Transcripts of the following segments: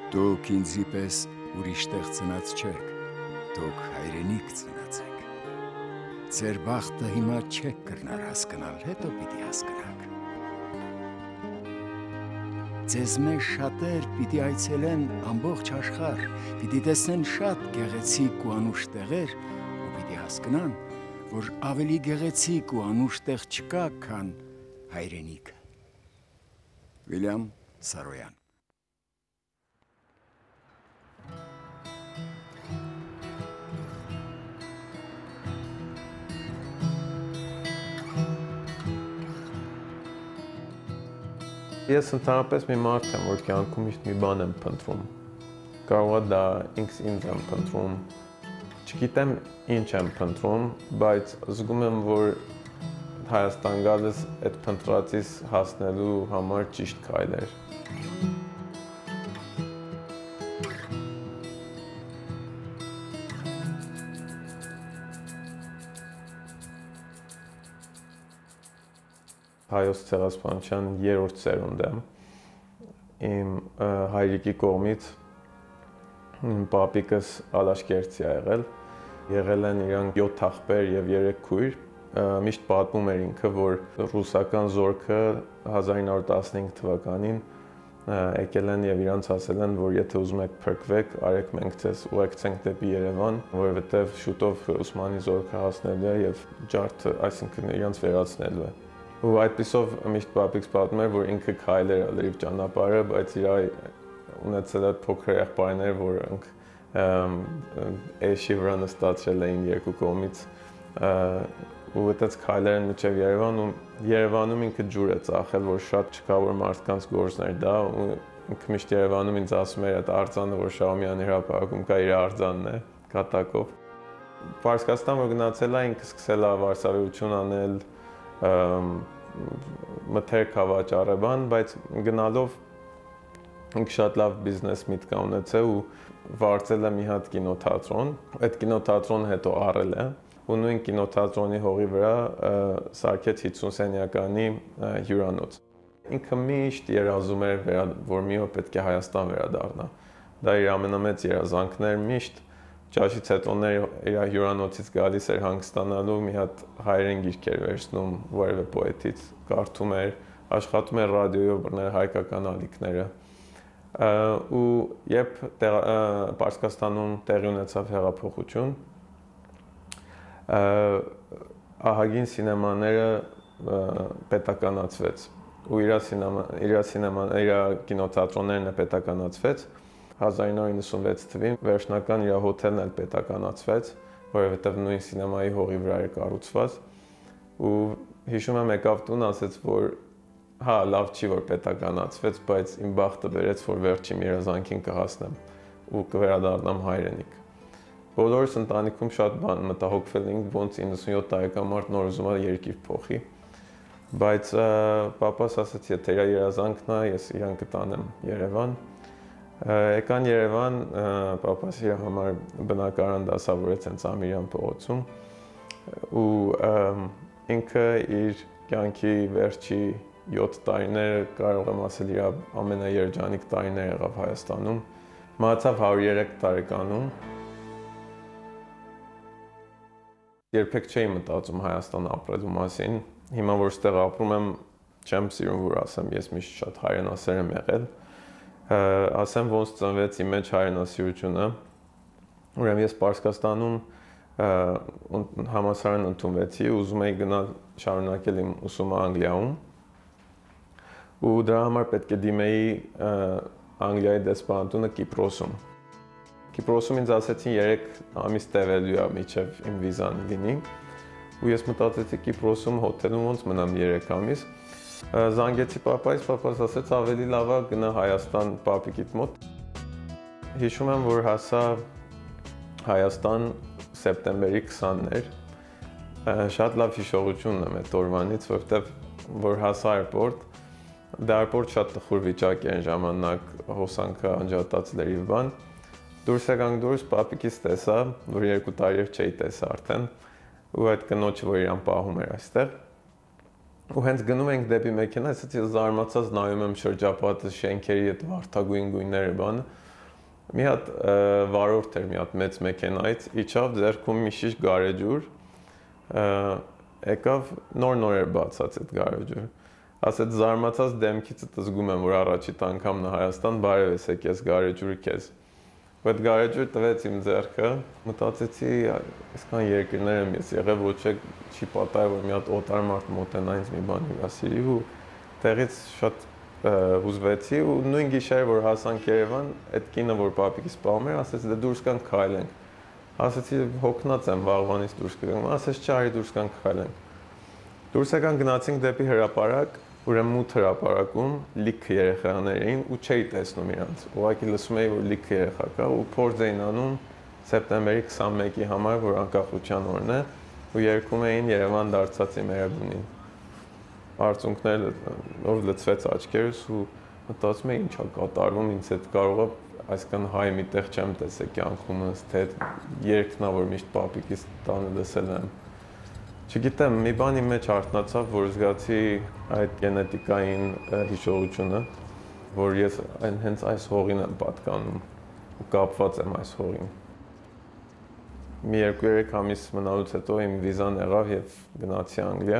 Դուք ինձի պես ուրիշ տեղ ծնած չեք, դուք հայրենիք ծնած եք։ Ձեր բախտը հիմա չեք կրնար հասկանալ, հետո պիտի հասկանաք։ Ձեզ մեջ շատեր պիտի այցելեն ամբողջ աշխարհ, պիտի տեսնեն շատ գեղեցիկ ու անուշ տեղեր ու պիտի հասկանան, որ ավելի գեղեցիկ ու անուշ տեղ չկա, քան հայրենիքը։ Վիլյամ Սարոյան։ Ես ընդհանրապես մի մարդ եմ, որ կյանքում միշտ մի բան եմ փնտրում։ Կարող է դա ինքս ինձ եմ փնտրում։ Չգիտեմ ինչ եմ փնտրում, բայց զգում եմ, որ Հայաստան գալիս այդ փնտրածից հասնելու համար ճիշտ քայլ էր։ Հայոց ցեղասպանության 3-րդ սերունդ եմ։ Իմ հայրիկի կողմից պապիկս ալաշկերտցի ա եղել։ Եղել են իրանք 7 աղբեր եւ 3 քույր։ Միշտ պատմում էր ինքը, որ ռուսական զորքը 1915 թվականին եկել են եւ իրանց ասել են, որ եթե ուզում եք փրկվեք, արեք մենք ձեզ ուղեկցենք դեպի Երևան, որովհետեւ շուտով Օսմանի զորքը հասնելու է եւ ջարդը, այսինքն իրանց վերացնելու է։ Ու այդպիսով միշտ պապիկս պատմում էր, որ ինքը քայլեր ա լրիվ ճանապարհը, բայց իր ունեցել է փոքր եղբայրներ, որոնք էշի վրա նստածել էին երկու կողմից ու այդպես քայլեր են մինչև Երևան ու Երևանում ինքը ջուր է ծախել, որ շատ չկա որ մարդկանց գործներ դա ու ինքը միշտ Երևանում ինձ ասում էր այդ արձանը, որ Շահումյանի հրապարակում կա, իր արձանն է կատակով։ Պարսկաստան որ գնացել է, ինքը սկսել է վարսավիրություն անել, մթերք հավաճառել, բայց գնալով ինքը շատ լավ բիզնես միտք ա ունեցել ու վարձել է մի հատ կինոթատրոն, այդ կինոթատրոնը հետո առել է ու նույն կինոթատրոնի հողի վրա սարքեց 50 սենյականի հյուրանոց։ Ինքը միշտ երազում էր, որ մի օր պետք է Հայաստան վերադառնա։ Դա իր ամենամեծ երազանքն էր, միշտ ճաշից հետո իր հյուրանոցից գալիս էր հանգստանալու, մի հատ հայերեն գիրք էր վերցնում որևէ պոետից, կարդում էր, աշխատում էր ռադիոյով բռնել հայկական ալիքները։ Ու երբ Պարսկաստանում տեղի ունեցավ հեղափոխություն, ահագին սինեմաները պետականացվեց ու իր կինոթատրոններն պետականացվեց 1996 թվականին վերջնական իր հոթելն էլ պետականացվեց, որովհետև նույն սինեմայի հողի վրա էր կառուցված ու հիշում եմ եկավ տուն ասեց, որ հա լավ չի որ պետականացվեց, բայց իմ բախտը բերեց, որ վերջին երազանքին կհասնեմ ու կվերադառնամ հայրենիք։ Բոլորս ընտանիքում շատ բան մտահոգվել ենք, ոնց 97 տարեկան մարդ նոր ուզում է երկիր փոխի, բայց պապաս ասաց, եթե իր երազանքն է, ես իրան կտանեմ Երևան։ Եկան Երևան, պապաս իր համար բնակարան դասավորեց հենց Ամիրյան փողոցում ու ինքը իր կյանքի վերջի 7 տարիները կարող եմ ասել իր ամենաերջանիկ տարիները եղավ Հայաստանում, մահացավ 103 տարեկանում։ Երբեք չէի մտածում Հայաստան ապրելու մասին, հիմա որ ստեղ ապրում եմ, չեմ սիրում որ ասեմ, ես միշտ շատ հայրենասեր եմ եղել։ Ասեմ ոնց ծնվեց իմ մեջ հայրենասիրությունը, ուրեմն ես Պարսկաստանում համալսարան ընդունվեցի, ուզում էի գնալ շարունակել իմ ուսումը Անգլիայում ու դրա համար պետք է դիմեի Անգլիայի դեսպանատունը Կիպրոսում։ Կիպրոսում ինձ ասեցին 3 ամիս տևելու է մինչև իմ վիզան լինի ու ես մտածեցի Կիպրոսում հոթելում ոնց մնամ 3 ամիս Զանգեցի պապայից, պապաս ասեց ավելի լավ է գնա Հայաստան պապիկիդ մոտ։ Հիշում եմ, որ հասա Հայաստան սեպտեմբերի 20-ն էր։ Շատ լավ հիշողություն եմ այդ օրվանից, որովհետև որ հասա այրպորտ, դա այրպորտ շատ տխուր վիճակ էր ժամանակ, հոսանքը անջատած լրիվ բան։ Դուրս եկանք դուրս, պապիկից տեսա, որ 2 տարի չէի տեսա արդեն, ու այդ կնոջը, որ իրան պահում էր այստեղ։ Ու հենց գնում ենք դեպի մեքենա, ասեցի զարմացած նայում եմ շրջապատը շենքերի այդ վարդագույն գույները բանը, Մի հատ վարորդ էր մի հատ մեծ մեքենայից, իջավ ձեռքում մի շիշ գարեջուր, եկավ նոր էր բացած այդ գարեջուրը։ Ասեց զարմացած դեմքից զգում եմ, որ առաջին անգամն է Հայաստան, բարև ես եկես գարեջուրը քեզ։ Այդ գարեջուրը տվեց իմ ձեռքը, մտածեցի, այսքան երկրներ եմ ես եղել, ոչ չի պատահել, որ մի հատ օտար մարդ մոտենա ինձ մի բան հյուրասիրի ու տեղից շատ հուզվեցի ու նույն գիշերը, որ հասանք Երևան, այդ կինը, որ պապիկիս սպանում էր, ասեց դե դուրս գանք քայլենք։ Ասեցի հոգնած եմ վաղվանից դուրս կգանք, ասեց չարի դուրս գանք քայլենք։ Դուրս եկանք գնացինք դեպի հրապարակ, ուրեմն մութ հրապարակում լիքը երեխաներ էին ու չէի տեսնում իրանց։ Ուղղակի լսում էի, որ լիքը երեխա կա ու փորձ էին անում սեպտեմբերի 21-ի համար, որ անկախության օրն է, ու երգում էին Երևան դարձած իմ Երևանին։ Արցունքները որ լցվեց աչքերս ու մտածում էի ինչա կատարվում, ինձ հետ կարողա այսքան հայ միտեղ չեմ տեսել կյանքումս, թե երգն է, որ միշտ պապիկիս տանը լսել եմ։ Չգիտեմ, մի բանի մեջ արթնացավ, որ զգացի այդ գենետիկային հիշողությունը, որ ես հենց այս հողին եմ պատկանում ու կապված եմ այս հողին։ Մի 2-3 ամիս մնալուց հետո իմ վիզան եղավ եւ գնացի Անգլիա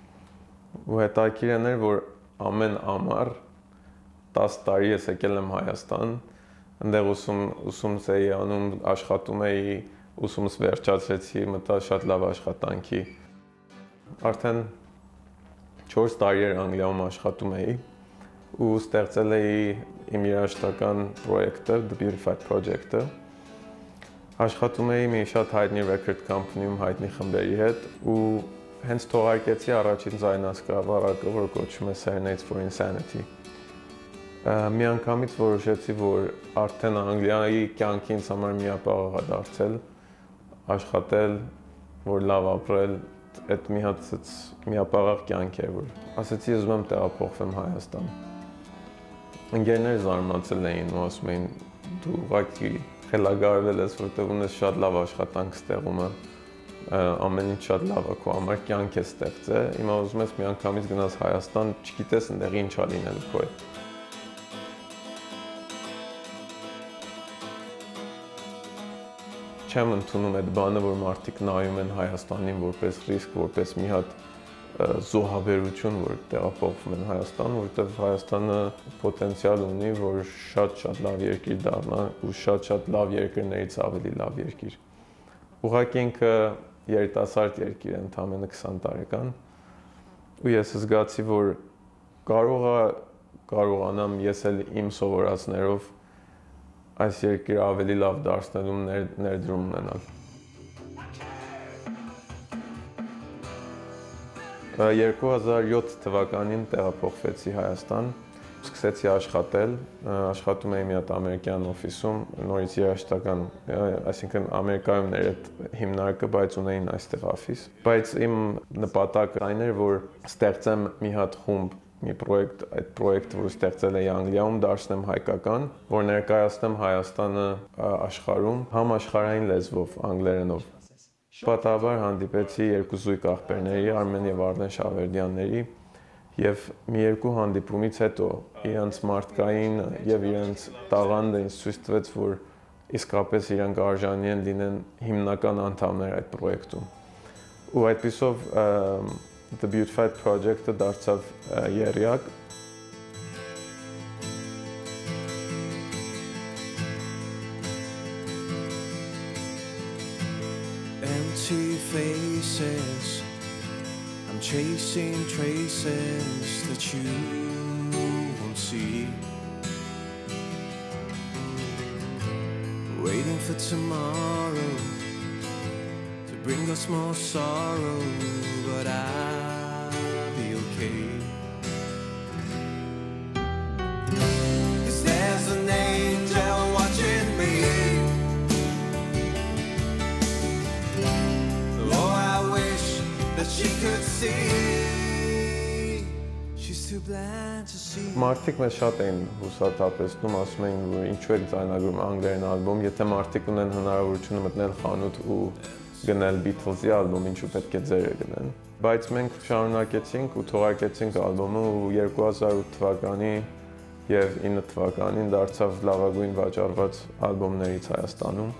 ու հետաքրքիրն էր, որ ամեն ամառ 10 տարի ես եկել եմ Հայաստան, այնտեղ ուսումս էի անում, աշխատում էի, ուսումս վերջացրեցի, մտա շատ լավ աշխատանքի։ Արդեն 4 տարի էր Անգլիայում աշխատում էի ու ստեղծել էի իմ երաժշտական պրոյեկտը, The Beautified Project-ը։ Աշխատում էի մի շատ հայտնի record company-ում հայտնի խմբերի հետ ու հենց թողարկեցի առաջին ձայնասկավառակը, որ կոչվում է Serenades for Insanity։ Մի անգամից որոշեցի, որ արդեն Անգլիայի կյանքի ինձ համար միապաղաղ է դարձել, աշխատել, որ լավ ապրել, այդ մի հատ միապաղաղ կյանք էր, որ ասեցի ուզում եմ տեղափոխվեմ Հայաստան։ Ընկերներ զարմացել էին ու ասում էին դու ուղղակի խելագարվել ես, որտեղ ունես շատ լավ աշխատանք ստեղումը, ամեն ինչ շատ լավ է քո համար, կյանք է ստեղծել, հիմա ուզում ես միանգամից գնաս Հայաստան, չգիտես այնտեղ ինչ է լինելու քո հետ։ Չեմ ընդունում այդ բանը, որ մարդիկ նայում են Հայաստանին որպես ռիսկ, որպես մի հատ զոհաբերություն, որ տեղափոխվում են Հայաստան, որտեղ Հայաստանը պոտենցիալ ունի, որ շատ լավ երկիր դառնա ու շատ լավ երկրներից ավելի լավ երկիր։ Ուղղակի ինքը երիտասարդ երկիր է, ընդամենը 20 տարեկան, ու ես զգացի, որ կարողանամ ես էլ իմ սովորածներով այս երկիրը ավելի լավ դարձնելու ներդրում ունենալ։ 2007 թվականին տեղափոխվեցի Հայաստան, սկսեցի աշխատել, աշխատում էի մի հատ ամերիկյան օֆիսում, նորից երաժշտական, այսինքն Ամերիկայում էր այդ հիմնարկը, բայց ունեին այստեղ օֆիս։ Բայց իմ նպատակը այն էր, որ ստեղծեմ մի հատ խումբ, մի պրոյեկտ, այդ պրոյեկտը, որ ստեղծել էի Անգլիայում, դարձնեմ հայկական, որ ներկայացնեմ Հայաստանը աշխարհում, համաշխարհային լեզվով, անգլերենով։ Պատահաբար հանդիպեցի երկու զույգ աղբերների, Արմեն եւ Արմեն Շավերդյանների, եւ մի երկու հանդիպումից հետո իրենց մարդկային եւ իրենց տաղանդը ինձ ցույց տվեց, որ իսկապես իրանք արժանի են լինեն հիմնական անդամներ այդ պրոյեկտում։ Ու այդպիսով The Beautified Project-ը դարձավ եռյակ։ Empty faces, I'm chasing traces that you won't see. Waiting for tomorrow to bring us more sorrow, but I'll be okay. 'Cause there's an angel watching me. Oh, I wish that she could see. She's too blind to see. Մարդիկ մեզ շատ էին հուսահատապեցնում, ասում էին, որ ինչու եք ձայնագրում անգլերեն ալբոմ, եթե մարդիկ ունեն հնարավորությունը մտնել խանութ ու գնել Beatles-ի ալբոմ, ինչու պետք է ձերը գնեն։ Բայց մենք շարունակեցինք ու թողարկեցինք ալբոմը ու 2008 թվականի եւ 9 թվականին դարձավ լավագույն վաճառված ալբոմներից Հայաստանում։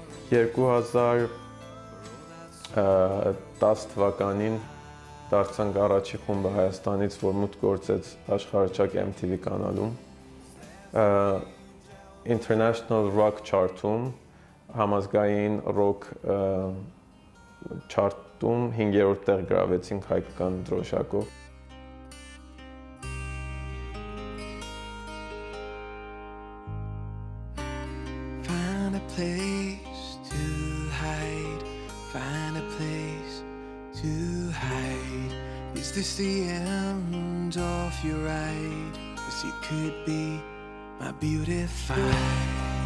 2010 թվականին դարձանք առաջի խումբը Հայաստանից, որ մուտք գործեց աշխարհաճակ MTV կանալում։ International Rock Chart-ում համազգային ռոք չարտում 5-րդ տեղ գրավեցինք հայկական դրոշակով։ Find a place to hide, find a place to hide. Is this the end of your ride? 'Cause you could be my beautified.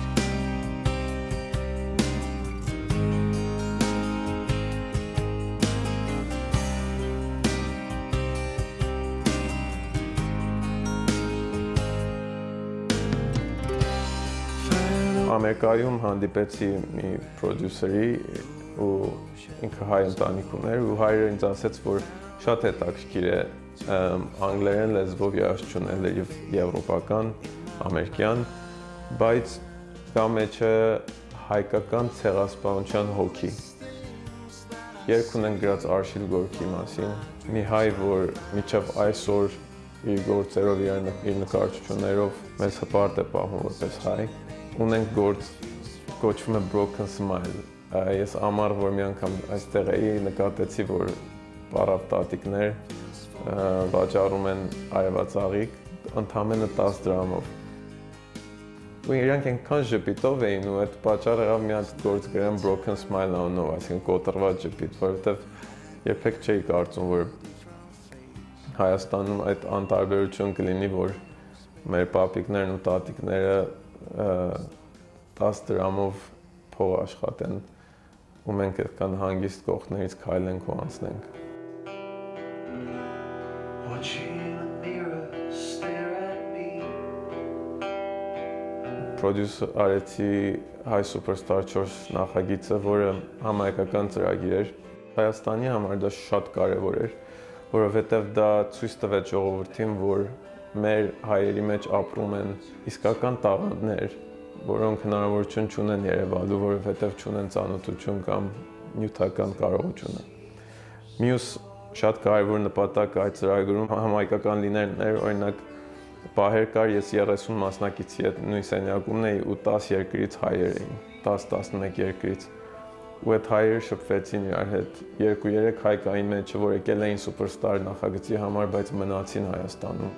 Ամերիկայում հանդիպեցի մի պրոդյուսերի ու ինքը հայ ընտանիք ուներ ու հայրը ինձ ասեց, որ շատ հետաքրքիր է անգլերեն լեզվով երաժշտությունել եւ եվրոպական, ամերիկյան, բայց կա մեջը հայկական ցեղասպանության հոգի։ Երգ ունենք գրած Արշիլ Գորկի մասին, մի հայ, որ մինչև այսօր իր գործերով, իր նկարչություններով մեզ հպարտ է պահում որպես հայ։ Ունենք գործ կոչվում է Broken Smile։ Ես ամառ, որ մի անգամ այստեղ էի, նկատեցի, որ պարավ տատիկներ վաճառում են այրվածաղիկ ընդամենը 10 դրամով։ Ու իրանք այնքան ժպիտով էին ու այդ պատճառը եղավ մի հատ գործ գրեմ Broken Smile անունով, այսինքն կոտրված ժպիտ, որովհետև երբեք չէի կարծում, որ Հայաստանում այդ անտարբերություն կլինի, որ մեր պապիկներն ու տատիկները 10 դրամով փող աշխատեն ու մենք այդքան հանգիստ կողքներից քայլենք ու անցնենք։ Պրոդյուս արեցի Հայ Superstar 4 նախագիծը, որը համահայկական ծրագիր էր։ Հայաստանի համար դա շատ կարևոր էր, որովհետև դա ցույց տվեց ժողովրդին, որ մեր հայերի մեջ ապրում են իսկական տաղանդներ, որոնք հնարավորություն չունեն երևալու, որովհետև չունեն ծանոթություն կամ նյութական կարողությունը։ Մյուս շատ կարևոր նպատակ այդ ծրագրում համահայկական լինելն էր, օրինակ պահեր կար, ես 30 մասնակիցի հետ նույն սենյակումն էի ու 10 երկրից հայեր էին, 10-11 երկրից։ Ու այդ հայերը շփվեցին իրար հետ, 2-3 հայ կային մեջը, որ եկել էին Superstar նախագծի համար, բայց մնացին Հայաստանում։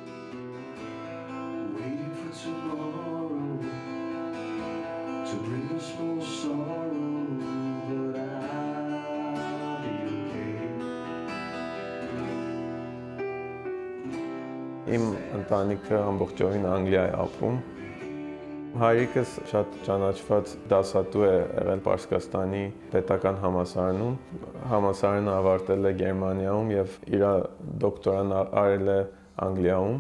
Իմ ընտանիքը ամբողջովին Անգլիա է ապրում։ Հայրիկս շատ ճանաչված դասատու է եղել Պարսկաստանի պետական համալսարանում։ Համալսարանը ավարտել է Գերմանիայում եւ իր դոկտորան արել է Անգլիայում։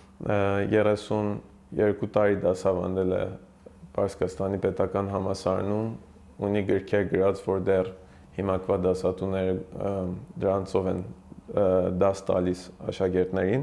32 տարի դասավանդել է Պարսկաստանի պետական համալսարանում, ունի գրքեր գրած, որ դեռ հիմակվա դասատուները դրանցով են դաս տալիս աշակերտներին։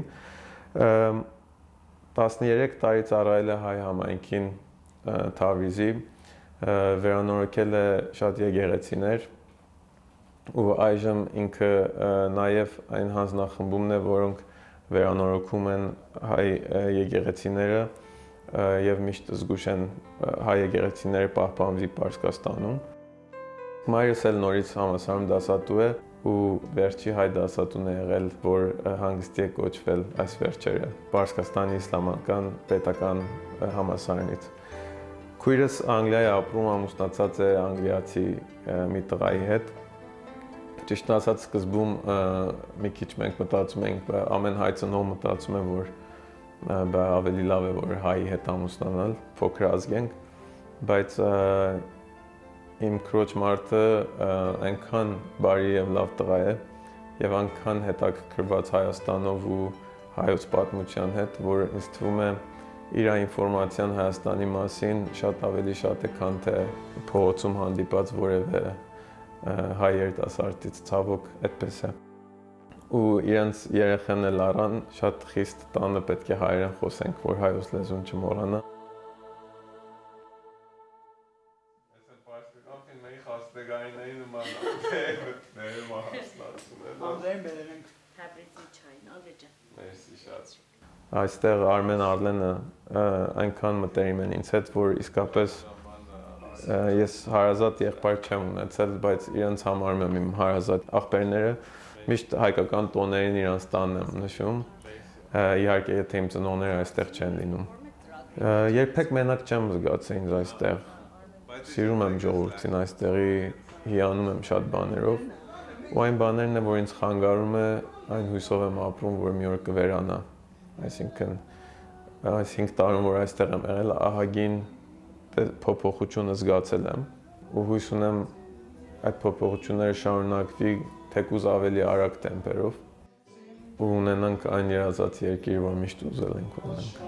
13 տարի ծառայել է հայ համայնքին Թավրիզի, վերանորոգել է շատ եկեղեցիներ ու այժմ ինքը նաև այն հանձնախմբումն է, որոնք վերանորոգում են հայ եկեղեցիները եւ միշտ զգուշ են հայ եկեղեցիները պահպանվի Պարսկաստանում։ Մայրս էլ նորից համալսարանում դասատու է ու վերջի հայ դասատուն է եղել, որ հանգստի է կոչվել այս վերջերը Պարսկաստանի իսլամական պետական համալսարանից։ Քույրս Անգլիայի ապրում ամուսնացած է անգլիացի մի տղայի հետ։ Ճիշտ ասած սկզբում մի քիչ մենք մտածում էինք, ամեն հայ ծնող մտածում է, որ ավելի լավ է, որ հայի հետ ամուսնանալ, փոքր ազգենք, բայց իմ քրոջ մարդը այնքան բարի եւ լավ տղա է եւ այնքան հետաքրքրված Հայաստանով ու հայոց պատմության հետ, որ ինձ թվում է իր ինֆորմացիան Հայաստանի մասին շատ ավելի շատ է, քան թե փողոցում հանդիպած որևէ հայ երիտասարդից, ցավոք այդպես է։ ու իրենց երեխան էլ առան, շատ խիստ տանը պետք է հայերեն խոսենք, որ հայոց լեզուն չմոռանա։ Այստեղ Արմեն Արլենը այնքան մտերիմ են ինձ հետ, որ իսկապես ես հարազատ եղբայր չեմ ունեցել, բայց իրենց համարում եմ իմ հարազատ աղբերները, միշտ հայկական տոներին իրանց տանն եմ նշում, իհարկե եթե իմ ծնողները այստեղ չեն լինում։ Երբեք մենակ չեմ զգացել ինձ այստեղ, սիրում եմ ժողովրդին այստեղի, հիանում եմ շատ բաներով, ու այն բաներն է, որ ինձ խանգարում է, այն հույսով եմ ապրում, որ մի օր կվերանա, այսինքն այս 5 տարում, որ այստեղ եմ եղել, ահագին փոփոխությունը զգացել եմ, ու հույս ունեմ այդ փոփոխությունները շարունակվի թեկուզ ավելի արագ տեմպերով, ու ունենանք այն երազած երկիր, որ միշտ ուզել ենք ունենանք։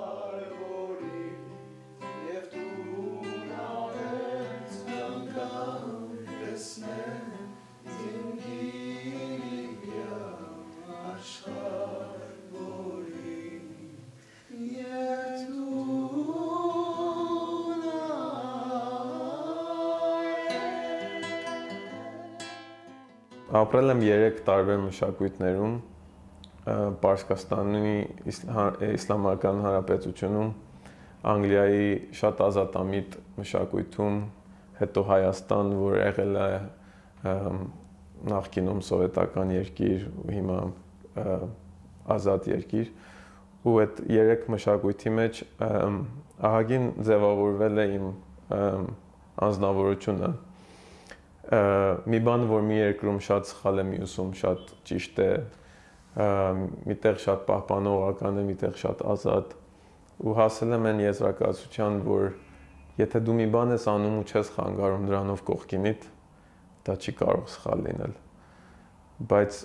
Ապրել եմ 3 տարբեր մշակույթներում, Պարսկաստանի Իսլամական Հանրապետությունում, Անգլիայի շատ ազատամիտ մշակույթում, հետո Հայաստան, որ եղել է նախկինում սովետական երկիր ու հիմա ազատ երկիր, ու այդ 3 մշակույթի մեջ ահագին ձևավորվել է իմ անձնավորությունը։ Մի բան, որ մի երկրում շատ սխալ է, մյուսում շատ ճիշտ է, միտեղ շատ պահպանողական է, միտեղ շատ ազատ, ու հասել եմ այն եզրակացության, որ եթե դու մի բան ես անում ու չես խանգարում դրանով կողքինիդ, դա չի կարող սխալ լինել, բայց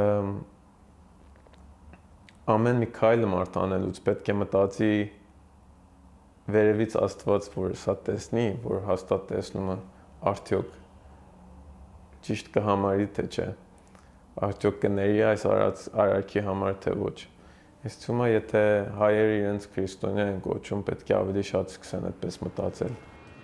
ամեն մի քայլը մարդ անելուց պետք է մտածի վերևից Աստված, որ սա տեսնի, որ հաստատ տեսնում է, արդյոք ճիշտ կհամարի թե չէ, արդյոք կների այս արարքի համար թե ոչ։ Ես թվում է, եթե հայերը իրենց քրիստոնյա են կոչում, պետք է ավելի շատ սկսեն այդպես մտածել։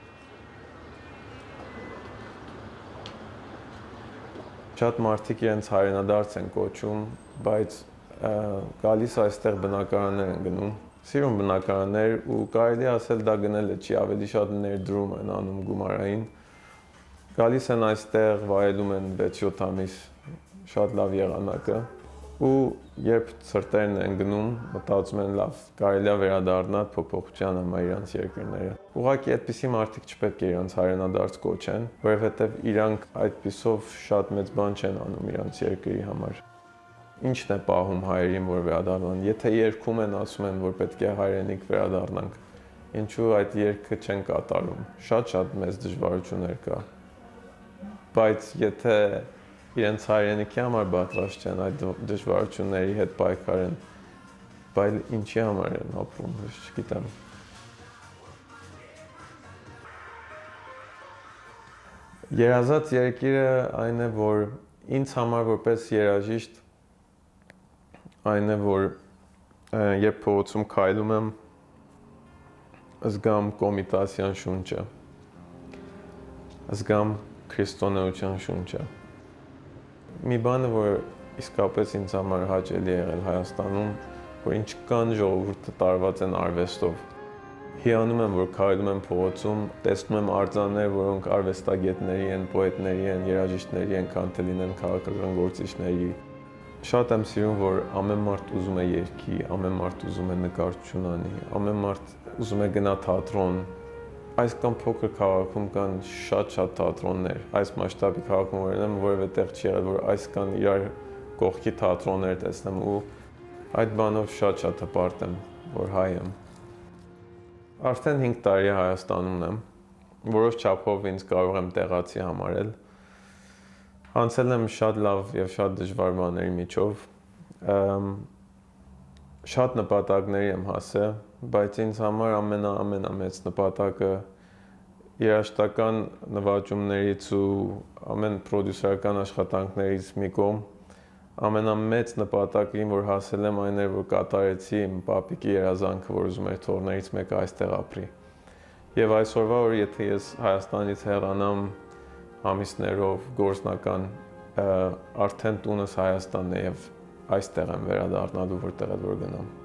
Շատ մարդիկ իրենց հայրենադարձ են կոչում, բայց գալիս այստեղ բնակարաններ են գնում, սիրուն բնակարաններ, ու կարելի ասել դա գնելը չի, ավելի շատ ներդրում են անում գումարային, գալիս են այստեղ, վայելում են 6-7 ամիս շատ լավ եղանակը, ու երբ սրտերն են գնում, մտածում են լավ, կարելի է վերադառնալ փոփոխության համար իրանց երկրները։ Ուղղակի այդպիսի մարդիկ չպետք է իրանց հայրենադարձ կոչեն, որովհետև իրանք այդպիսով շատ մեծ բան չեն անում իրանց երկրի համար։ Ինչն է պահում հայերին, որ վերադառնան։ Եթե երգում են, ասում են, որ պետք է հայրենիք վերադառնանք, ինչու այդ երգը չեն կատարում։ Շատ մեծ դժվարություններ կա։ Բայց եթե իրենց հայրենիքի համար պատրաստ չեն այդ դժվարությունների հետ պայքարեն, բայց ինչի համար են ապրում, ես չգիտեմ։ Երազած երկիրը այն է, որ ինձ համար որպես երաժիշտ այն է, որ երբ փողոցում քայլում եմ, զգամ կոմիտասյան շունչը, զգամ քրիստոնեության շունչը։ Մի բանը, որ իսկապես ինձ համար հաճելի եղել Հայաստանում, որ ինչքան ժողովուրդը տարված են արվեստով։ Հիանում եմ, որ քայլում եմ փողոցում, տեսնում եմ արձաններ, որոնք արվեստագետների են, պոետների են, երաժիշտների են, քան թե լինեն քաղաքական գործիչների։ Շատ եմ սիրում, որ ամեն մարդ ուզում է երգի, ամեն մարդ ուզում է նկարչություն անի, ամեն մարդ ուզում է գնա թատրոն։ Այս կամ փոքր քաղաքում կան շատ թատրոններ, այս մասշտաբի քաղաքում որոնեմ որևէ տեղ չի եղել, որ այս կան իրար կողքի թատրոններ տեսնեմ ու այդ բանով շատ հպարտ եմ, որ հայ եմ։ Արդեն 5 տարի Հայաստանում եմ, որոշ չափով ինձ կարող եմ տեղացի համարել։ Անցել եմ շատ լավ եւ շատ դժվար բաների միջով։ Շատ նպատակների եմ հասել, բայց ինձ համար ամենամեծ նպատակը երաժշտական նվաճումներից ու ամեն պրոդյուսերական աշխատանքներից մի կողմ ամենամեծ նպատակին, որ հասել եմ, այն էր, որ կատարեցի իմ պապիկի երազանքը, որ ուզում էր թոռներից մեկը այստեղ ապրի։ Եվ այսօրվա որ եթե ես Հայաստանից հեռանամ ամիսներով գործնական, արդեն տունս Հայաստանն է եւ այստեղ եմ վերադառնալու, որտեղ էլ որ գնամ։